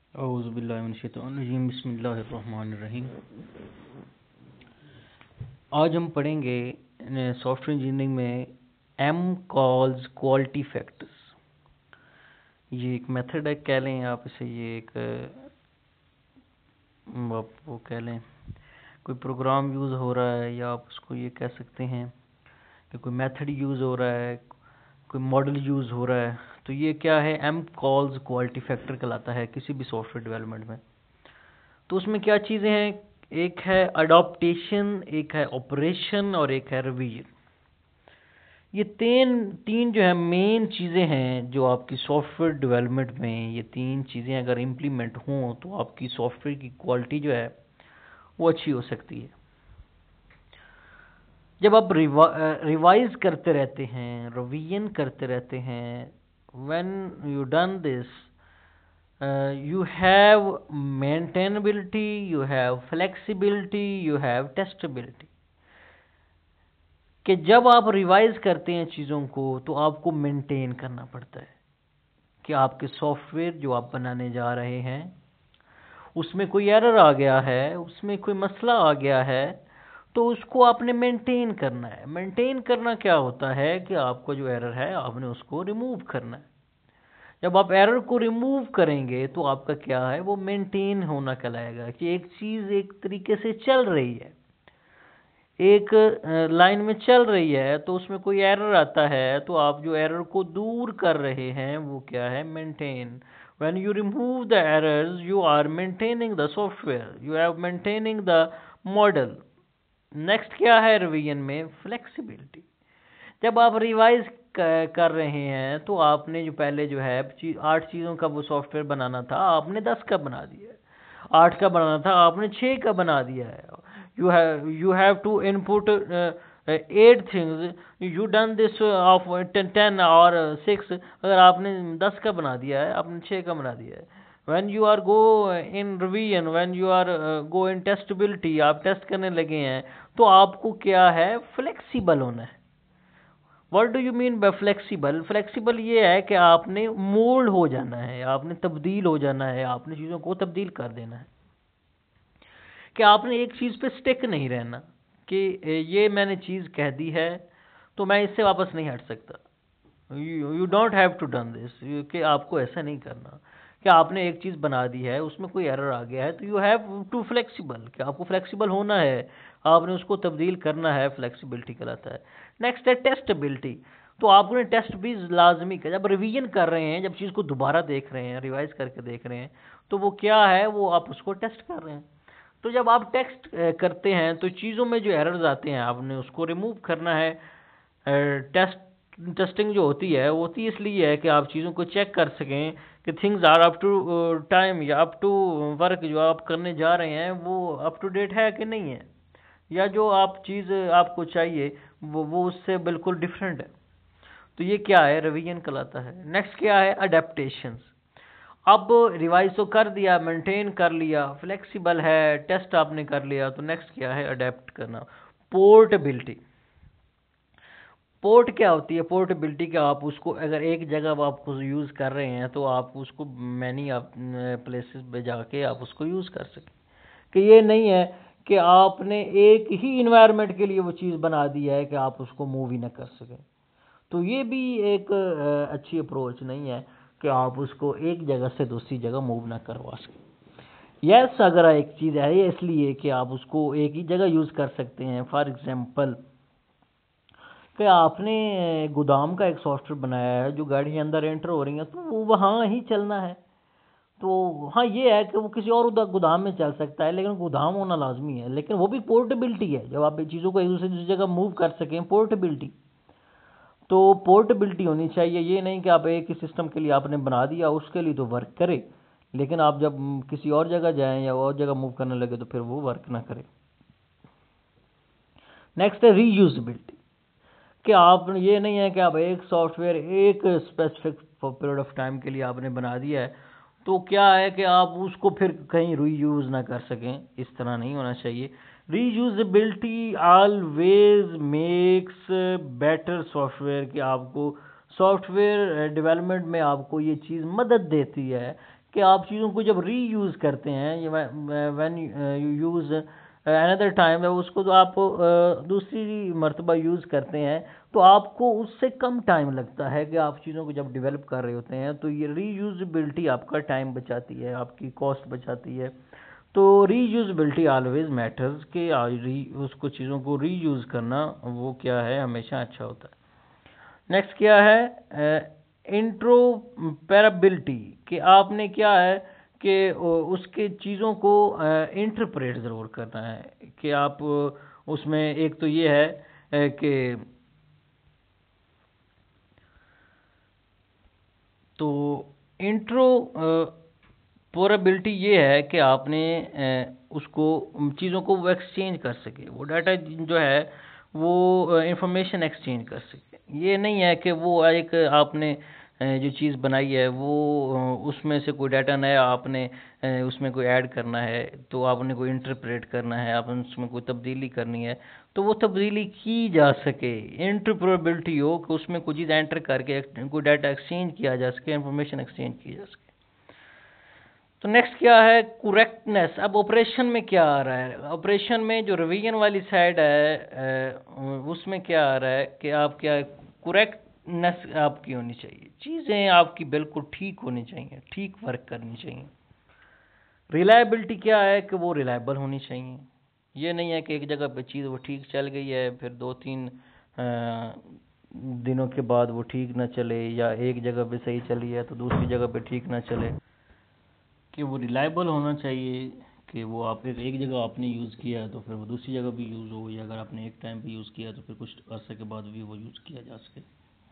औज़ुबिल्लाहिमिनश्शैतानिर्रजीम बिस्मिल्लाहिर्रहमानिर्रहीम। आज हम पढ़ेंगे सॉफ्टवेयर इंजीनियरिंग में McQalls क्वालिटी फैक्टर्स। ये एक मेथड है, कह लें आप इसे, ये एक आप वो कह लें कोई प्रोग्राम यूज़ हो रहा है, या आप उसको ये कह सकते हैं कि कोई मेथड यूज़ हो रहा है, कोई मॉडल यूज़ हो रहा है। तो ये क्या है, McQalls क्वालिटी फैक्टर कहलाता है किसी भी सॉफ्टवेयर डेवलपमेंट में। तो उसमें क्या चीज़ें हैं, एक है अडॉप्टेशन, एक है ऑपरेशन और एक है रिवीजन। ये तीन जो है मेन चीज़ें हैं जो आपकी सॉफ्टवेयर डेवलपमेंट में, ये तीन चीज़ें अगर इम्प्लीमेंट हों तो आपकी सॉफ्टवेयर की क्वालिटी जो है वो अच्छी हो सकती है। जब आप रिवाइज करते रहते हैं, रिवीजन करते रहते हैं, when you done this you have maintainability, you have flexibility, you have testability। कि जब आप रिवाइज करते हैं चीज़ों को तो आपको मेंटेन करना पड़ता है कि आपके सॉफ्टवेयर जो आप बनाने जा रहे हैं उसमें कोई एरर आ गया है, उसमें कोई मसला आ गया है, तो उसको आपने मेंटेन करना है। मेंटेन करना क्या होता है कि आपको जो एरर है आपने उसको रिमूव करना है। जब आप एरर को रिमूव करेंगे तो आपका क्या है, वो मेंटेन होना कहलाएगा कि एक चीज़ एक तरीके से चल रही है, एक लाइन में चल रही है, तो उसमें कोई एरर आता है तो आप जो एरर को दूर कर रहे हैं वो क्या है, maintain. When you remove the errors, you are maintaining the software, you are maintaining the model। Next क्या है रिवीजन में, फ्लेक्सिबिलिटी। जब आप रिवाइज कर रहे हैं तो आपने जो पहले जो है 8 चीज़ों का वो सॉफ्टवेयर बनाना था, आपने 10 का बना दिया है। 8 का बनाना था, आपने 6 का बना दिया है। you have to input 8 things, you done this of 10 और 6। अगर आपने 10 का बना दिया है, आपने 6 का बना दिया है। when you are go in revision, when you are go in testability, आप टेस्ट करने लगे हैं, तो आपको क्या है, फ्लेक्सिबल होना है। What do you mean by flexible? Flexible ये है कि आपने मोल्ड हो जाना है, आपने तब्दील हो जाना है, आपने चीज़ों को तब्दील कर देना है। कि आपने एक चीज़ पे स्टिक नहीं रहना कि ये मैंने चीज़ कह दी है तो मैं इससे वापस नहीं हट सकता। You don't have to done this, कि आपको ऐसा नहीं करना कि आपने एक चीज़ बना दी है, उसमें कोई एरर आ गया है, तो यू हैव टू फ्लेक्सिबल, कि आपको फ्लेक्सिबल होना है, आपने उसको तब्दील करना है, फ्लेक्सिबिलिटी कहलाता है। नेक्स्ट है टेस्टेबिलिटी। तो आपने टेस्ट भी लाजमी कर, जब रिवीजन कर रहे हैं, जब चीज़ को दोबारा देख रहे हैं, रिवाइज करके देख रहे हैं, तो वो क्या है, वो आप उसको टेस्ट कर रहे हैं। तो जब आप टेस्ट करते हैं तो चीज़ों में जो एरर्स आते हैं आपने उसको रिमूव करना है। टेस्टिंग जो होती है वो होती इसलिए है कि आप चीज़ों को चेक कर सकें कि things are up to time, या अप टू वर्क जो आप करने जा रहे हैं वो अप टू डेट है कि नहीं है, या जो आप चीज़ आपको चाहिए वो उससे बिल्कुल डिफरेंट है। तो ये क्या है, रिवीजन कहलाता है। नेक्स्ट क्या है, अडेप्टेशंस। अब रिवाइज तो कर दिया, मेंटेन कर लिया, फ्लेक्सिबल है, टेस्ट आपने कर लिया, तो नेक्स्ट क्या है, अडेप्ट करना। पोर्टेबिलिटी। पोर्ट क्या होती है, पोर्टेबिलिटी का आप उसको अगर एक जगह आप उसको यूज़ कर रहे हैं तो आप उसको मैनी प्लेसेस पे जाके आप उसको यूज़ कर सकें। कि ये नहीं है कि आपने एक ही इन्वायरमेंट के लिए वो चीज़ बना दी है कि आप उसको मूव ही ना कर सकें। तो ये भी एक अच्छी अप्रोच नहीं है कि आप उसको एक जगह से दूसरी जगह मूव ना करवा सकें। यस, अगर एक चीज़ है ये इसलिए कि आप उसको एक ही जगह यूज़ कर सकते हैं। फॉर एग्जांपल कि आपने गोदाम का एक सॉफ्टवेयर बनाया है, जो गाड़ियाँ अंदर एंटर हो रही हैं तो वो वहाँ ही चलना है। तो हाँ, ये है कि वो किसी और गोदाम में चल सकता है, लेकिन गोदाम होना लाजमी है। लेकिन वो भी पोर्टेबिलिटी है, जब आप चीज़ों को एक दूसरी जगह मूव कर सकें, पोर्टेबिलिटी। तो पोर्टेबिलिटी होनी चाहिए, ये नहीं कि आप एक ही सिस्टम के लिए आपने बना दिया, उसके लिए तो वर्क करे, लेकिन आप जब किसी और जगह जाएं या और जगह मूव करने लगे तो फिर वो वर्क ना करे। नेक्स्ट है रीयूजेबिलिटी। कि आप ये नहीं है कि आप एक सॉफ्टवेयर एक स्पेसिफिक पीरियड ऑफ टाइम के लिए आपने बना दिया है तो क्या है कि आप उसको फिर कहीं रीयूज ना कर सकें, इस तरह नहीं होना चाहिए। Reusability always makes better software, कि आपको सॉफ्टवेयर डेवलपमेंट में आपको ये चीज़ मदद देती है कि आप चीज़ों को जब रीयूज़ करते हैं, when you use another time, उसको तो आप दूसरी मर्तबा यूज़ करते हैं, तो आपको उससे कम टाइम लगता है कि आप चीज़ों को जब डेवलप कर रहे होते हैं। तो ये रीयूजेबिलिटी आपका टाइम बचाती है, आपकी कॉस्ट बचाती है। तो रीयूजेबिलिटी ऑलवेज मैटर्स, कि उसको चीज़ों को रीयूज़ करना वो क्या है, हमेशा अच्छा होता है। नेक्स्ट क्या है, इंट्रोपरेबिलिटी, कि आपने क्या है कि उसके चीज़ों को इंटरप्रेट ज़रूर करना है, कि आप उसमें एक तो ये है कि तो इंट्रोपरेबिलिटी ये है कि आपने उसको चीज़ों को वो एक्सचेंज कर सके, वो डाटा जो है वो इंफॉर्मेशन एक्सचेंज कर सके। ये नहीं है कि वो एक आपने जो चीज़ बनाई है वो उसमें से कोई डाटा नया आपने उसमें कोई ऐड करना है, तो आपने कोई इंटरप्रेट करना है, आपने उसमें कोई तब्दीली करनी है, तो वो तब्दीली की जा सके। इंटरप्रेटेबिलिटी हो कि उसमें कोई चीज़ एंटर करके कोई डाटा एक्सचेंज किया जा सके, इंफॉर्मेशन एक्सचेंज की जा सके। तो नेक्स्ट क्या है, करेक्टनेस। अब ऑपरेशन में क्या आ रहा है, ऑपरेशन में जो रिवीजन वाली साइड है उसमें क्या आ रहा है कि आप क्या, करेक्टनेस आपकी होनी चाहिए, चीज़ें आपकी बिल्कुल ठीक होनी चाहिए, ठीक वर्क करनी चाहिए। रिलायबिलिटी क्या है कि वो रिलायबल होनी चाहिए। ये नहीं है कि एक जगह पे चीज़ वो ठीक चल गई है, फिर 2-3 दिनों के बाद वो ठीक ना चले, या एक जगह पे सही चली है तो दूसरी जगह पे ठीक ना चले। कि वो रिलायबल होना चाहिए, कि वो आप एक जगह आपने यूज़ किया है तो फिर वो दूसरी जगह भी यूज़ हो, या अगर आपने एक टाइम पे यूज़ किया तो फिर कुछ अर्से के बाद भी वो यूज़ किया जा सके।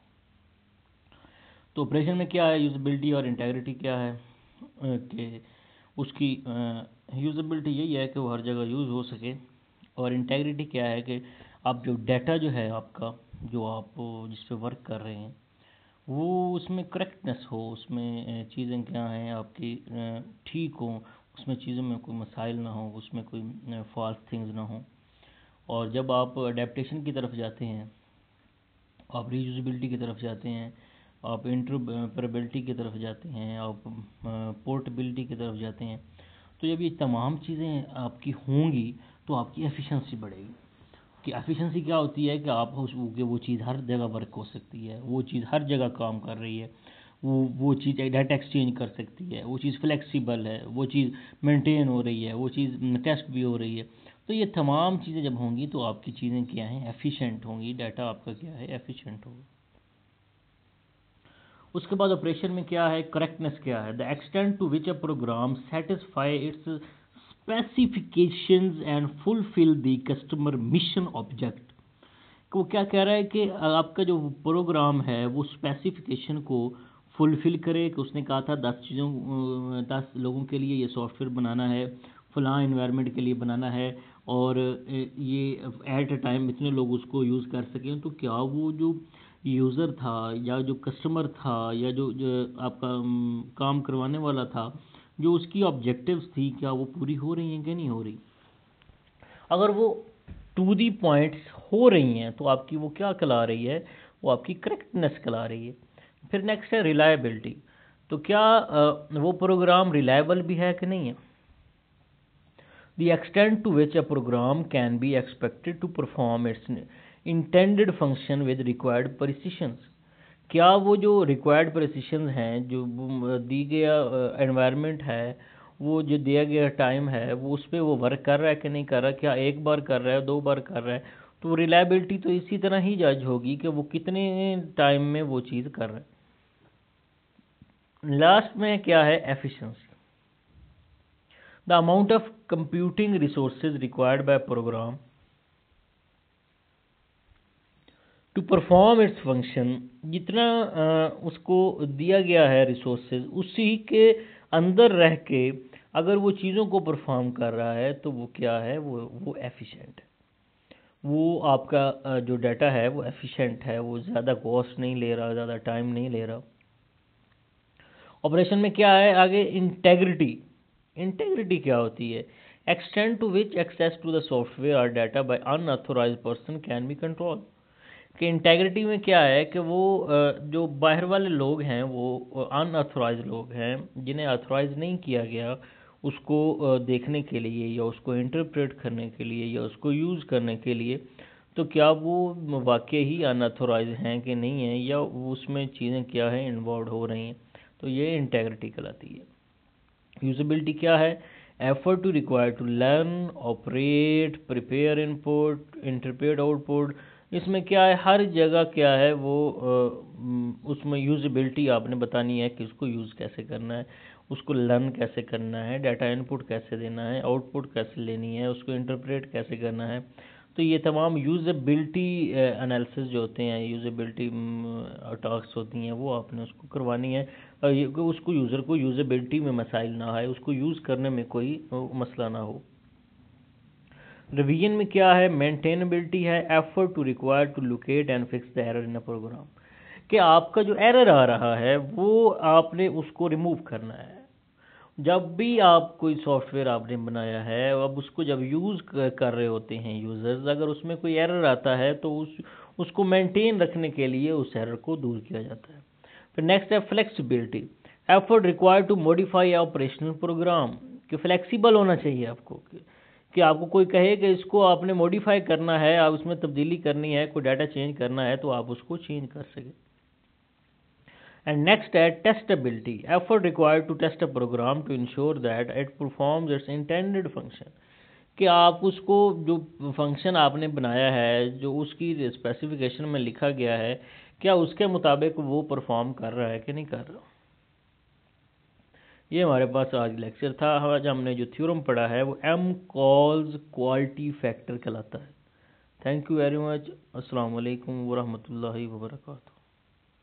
तो ऑपरेशन में क्या है, यूज़बिलिटी और इंटेग्रिटी क्या है, कि उसकी यूज़बिलिटी यही है कि वो हर जगह यूज़ हो सके, और इंटेग्रिटी क्या है कि आप जो डाटा जो है आपका, जो आप जिस पे वर्क कर रहे हैं, वो उसमें करेक्टनेस हो, उसमें चीज़ें क्या हैं आपकी ठीक हो, उसमें चीज़ों में कोई मसाइल ना हो, उसमें कोई फॉल्स थिंग्स ना हो। और जब आप अडेप्टेशन की तरफ जाते हैं, आप रीयूजेबिलिटी की तरफ जाते हैं, आप इंटरऑपरेबिलिटी की तरफ जाते हैं, आप पोर्टेबिलिटी की तरफ जाते हैं, तो जब ये तमाम चीज़ें आपकी होंगी तो आपकी एफिशिएंसी बढ़ेगी। कि एफिशिएंसी क्या होती है कि आप वो चीज़ हर जगह वर्क हो सकती है, वो चीज़ हर जगह काम कर रही है, वो चीज़ डाटा एक्सचेंज कर सकती है, वो चीज़ फ्लेक्सिबल है, वो चीज़ मेंटेन हो रही है, वो चीज़ टेस्ट भी हो रही है। तो ये तमाम चीज़ें जब होंगी तो आपकी चीज़ें क्या हैं, एफिशिएंट होंगी, डाटा आपका क्या है, एफिशिएंट होगा। उसके बाद ऑपरेशन में क्या है, करेक्टनेस क्या है, the extent to which a program satisfy its specifications and fulfil the customer mission object. वो क्या कह रहा है कि आपका जो प्रोग्राम है वो स्पेसिफिकेशन को फुलफिल करे, कि उसने कहा था 10 लोगों के लिए ये सॉफ्टवेयर बनाना है, फलां इन्वायरमेंट के लिए बनाना है, और ये एट अ टाइम इतने लोग उसको यूज़ कर सकें। तो क्या वो जो यूज़र था, या जो कस्टमर था, या जो आपका काम करवाने वाला था, जो उसकी ऑब्जेक्टिव्स थी, क्या वो पूरी हो रही हैं कि नहीं हो रही। अगर वो टू दी पॉइंट्स हो रही हैं तो आपकी वो क्या कहला रही है, वो आपकी करेक्टनेस कहला रही है। फिर नेक्स्ट है रिलायबिलिटी। तो क्या वो प्रोग्राम रिलायबल भी है कि नहीं है। The extent to which a program can be expected to perform its intended function with required precisions. क्या वो जो रिक्वायर्ड प्रिसिशन हैं, जो दी गया एनवायरनमेंट है, वो जो दिया गया टाइम है, वो उस पर वो वर्क कर रहा है कि नहीं कर रहा, क्या एक बार कर रहा है, 2 बार कर रहा है। तो रिलायबिलिटी तो इसी तरह ही जज होगी कि वो कितने टाइम में वो चीज़ कर रहा है। लास्ट में क्या है, efficiency. The amount of computing resources required by program to perform its function. जितना उसको दिया गया है रिसोर्सेज, उसी के अंदर रह के अगर वो चीज़ों को परफॉर्म कर रहा है तो वो क्या है, वो एफिशिएंट है। वो आपका जो डाटा है वो एफिशिएंट है, वो ज़्यादा कॉस्ट नहीं ले रहा, ज़्यादा टाइम नहीं ले रहा। ऑपरेशन में क्या है आगे, इंटेग्रिटी। इंटेग्रिटी क्या होती है, extend to which access to the software और data by unauthorised person can be control. कि इंटेग्रिटी में क्या है कि वो जो बाहर वाले लोग हैं वो अनऑथराइज लोग हैं जिन्हें ऑथराइज नहीं किया गया उसको देखने के लिए या उसको इंटरप्रेट करने के लिए या उसको यूज़ करने के लिए, तो क्या वो वाकई ही अनऑथराइज हैं कि नहीं है, या उसमें चीज़ें क्या हैं इन्वॉल्व हो रही हैं, तो ये इंटेग्रिटी कहलाती है। यूजेबिलिटी क्या है? Effort to require to learn, operate, prepare input, interpret output. इसमें क्या है, हर जगह क्या है वो उसमें यूजेबिलिटी आपने बतानी है कि उसको यूज़ कैसे करना है, उसको लर्न कैसे करना है, डाटा इनपुट कैसे देना है, आउटपुट कैसे लेनी है, उसको इंटरप्रेट कैसे करना है। तो ये तमाम यूजेबिलिटी एनालिसिस जो होते हैं, यूजेबिलिटी टास्क होती हैं, वो आपने उसको करवानी है। उसको यूज़र को यूजेबिलिटी में मसाइल ना आए, उसको यूज़ करने में कोई मसला ना हो। रिवीजन में क्या है? मेंटेनेबिलिटी है, effort to require to locate and fix the error in a program, कि आपका जो एरर आ रहा है वो आपने उसको रिमूव करना है। जब भी आप कोई सॉफ्टवेयर आपने बनाया है, अब उसको जब यूज़ कर रहे होते हैं यूज़र्स, अगर उसमें कोई एरर आता है तो उसको मेंटेन रखने के लिए उस एरर को दूर किया जाता है। फिर नेक्स्ट है flexibility, effort required to modify operational program, कि फ्लेक्सिबल होना चाहिए आपको, कि आपको कोई कहे कि इसको आपने मॉडिफाई करना है, आप उसमें तब्दीली करनी है, कोई डाटा चेंज करना है, तो आप उसको चेंज कर सकें। And next है testability, effort required to test a program to ensure that it performs its intended function, कि आप उसको जो फंक्शन आपने बनाया है, जो उसकी स्पेसिफिकेशन में लिखा गया है, क्या उसके मुताबिक वो परफॉर्म कर रहा है कि नहीं कर रहा। ये हमारे पास आज लेक्चर था। आज हमने जो थ्योरम पढ़ा है वो McQalls क्वालिटी फैक्टर कहलाता है। Thank you very much. अस्सलाम वालेकुम वरहमतुल्लाहि वबरकातुहू।